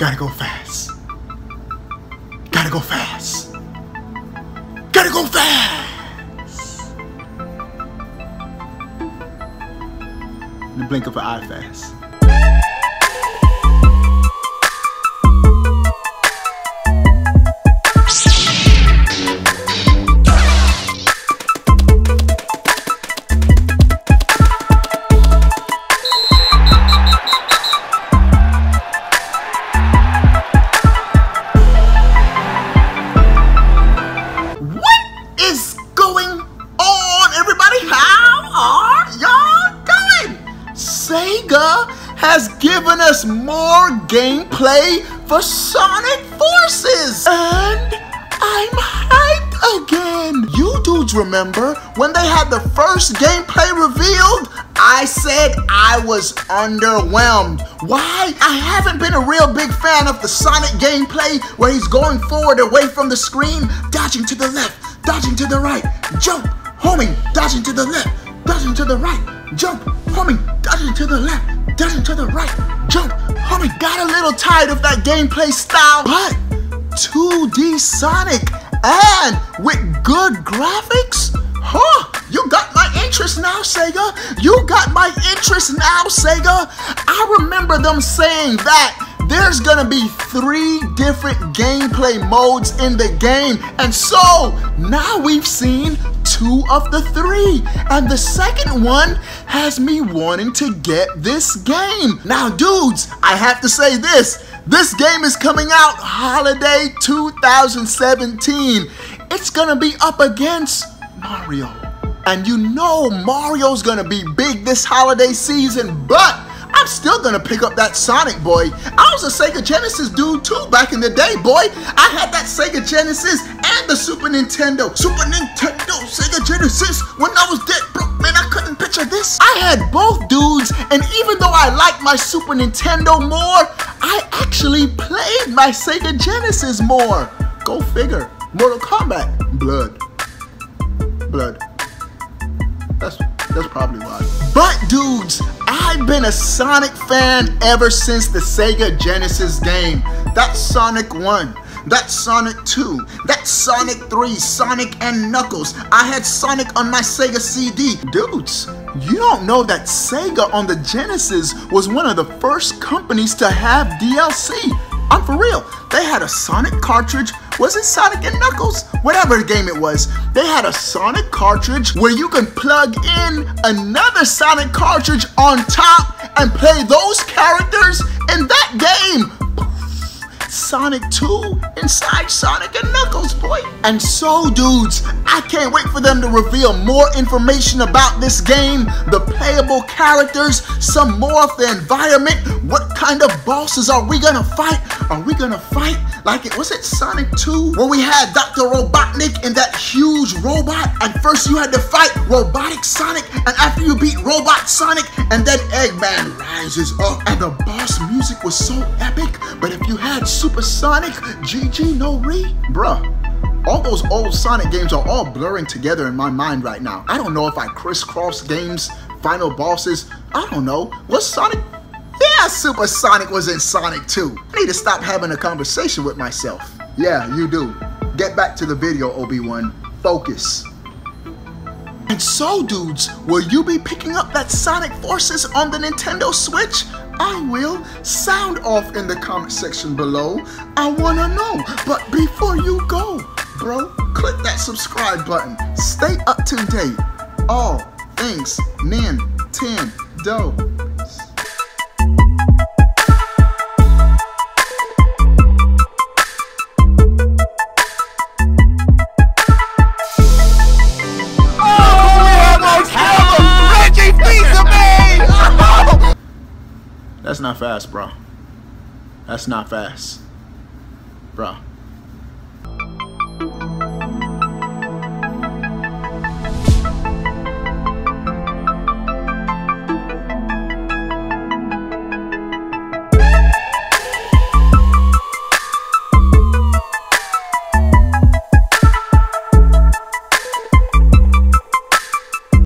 Gotta go fast. Gotta go fast. Gotta go fast. In the blink of an eye fast. Sega has given us more gameplay for Sonic Forces, and I'm hyped again. You dudes remember when they had the first gameplay revealed? I said I was underwhelmed. Why? I haven't been a real big fan of the Sonic gameplay where he's going forward away from the screen, dodging to the left, dodging to the right, jump, homing, dodging to the left, dodging to the right, jump, homing, dodging to the left, dodging to the right, jump, homing. Got a little tired of that gameplay style, but 2D Sonic and with good graphics? Huh, you got my interest now, Sega. You got my interest now, Sega. I remember them saying that there's gonna be 3 different gameplay modes in the game, and so now we've seen 2 of the 3, and the second one has me wanting to get this game. Now dudes, I have to say this game is coming out holiday 2017. It's gonna be up against Mario, and you know Mario's gonna be big this holiday season, but I'm still gonna pick up that Sonic, boy. I was a Sega Genesis dude too back in the day, boy. I had that Sega Genesis and the Super Nintendo, Sega Genesis. When I was dead broke, man, I couldn't picture this. I had both dudes, and even though I liked my Super Nintendo more, I actually played my Sega Genesis more. Go figure. Mortal Kombat, blood. That's probably why. But dudes, I've been a Sonic fan ever since the Sega Genesis game. That's Sonic 1, that's Sonic 2, that's Sonic 3, Sonic and Knuckles. I had Sonic on my Sega CD. Dudes, you don't know that Sega on the Genesis was one of the first companies to have DLC. I'm for real. They had a Sonic cartridge. Was it Sonic and Knuckles? Whatever game it was. They had a Sonic cartridge where you can plug in another Sonic cartridge on top and play those characters in that game. Sonic 2 inside Sonic and Knuckles, boy. And so dudes, I can't wait for them to reveal more information about this game, the playable characters, some more of the environment. What kind of bosses are we gonna fight? Are we gonna fight like was it Sonic 2 where we had Dr. Robotnik in that huge robot, and first you had to fight Robotic Sonic, and after you beat Robot Sonic, and then Eggman rises up, and the boss music was so epic. But if you had Super Sonic, GG no re, bruh. All those old Sonic games are all blurring together in my mind right now. I don't know if I crisscross games, final bosses, I don't know. Was Sonic? Yeah, Super Sonic was in Sonic 2. I need to stop having a conversation with myself. Yeah, you do. Get back to the video, Obi-Wan. Focus. And so, dudes, will you be picking up that Sonic Forces on the Nintendo Switch? I will. Sound off in the comment section below. I wanna know. But before you go, bro, click that subscribe button. Stay up to date. All things Nintendo. That's not fast, bro. That's not fast, bro.